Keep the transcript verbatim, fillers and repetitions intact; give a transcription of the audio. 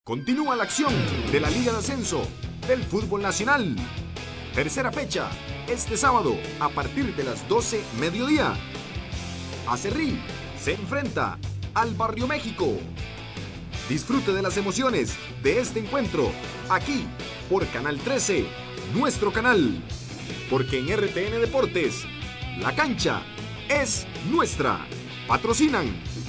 Continúa la acción de la Liga de Ascenso del Fútbol Nacional. Tercera fecha, este sábado a partir de las doce mediodía. Acerrí se enfrenta al Barrio México. Disfrute de las emociones de este encuentro aquí por Canal trece, nuestro canal. Porque en R T N Deportes, la cancha es nuestra. Patrocinan